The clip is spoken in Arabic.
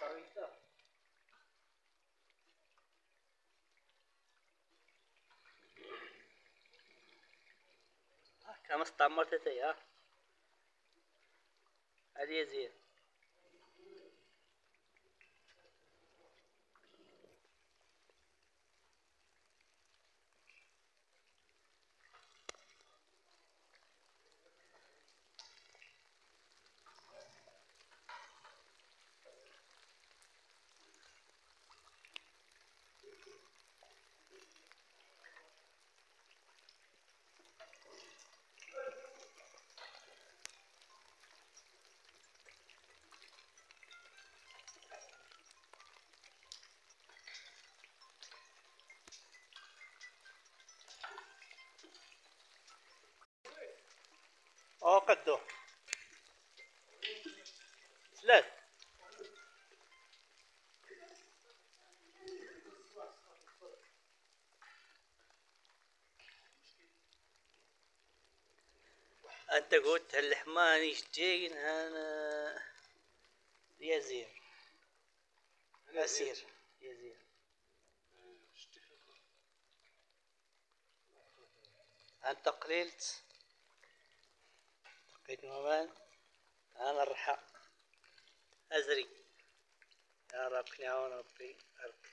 كم استعمرت يا هذه زين. قدو ثلاث. انت قلت اللحمان يشتين انا يزير يسير يزير. انت قللت نومان انا الرحى ازري. يا رب يعاون ربي.